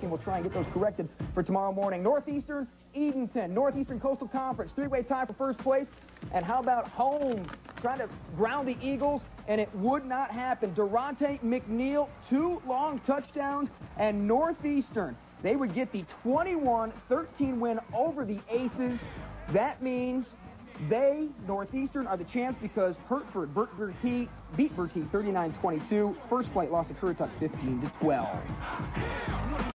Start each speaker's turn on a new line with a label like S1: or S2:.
S1: station. We'll try and get those corrected for tomorrow morning. Northeastern, Edenton, Northeastern Coastal Conference, three-way tie for first place. And how about Holmes trying to ground the Eagles, and it would not happen. Daronte McNeil, 2 long touchdowns, and Northeastern, they would get the 21-13 win over the Aces. That means they, Northeastern, are the champs because Hertford beat Bertie 39-22. First Flight lost to Currituck 15-12.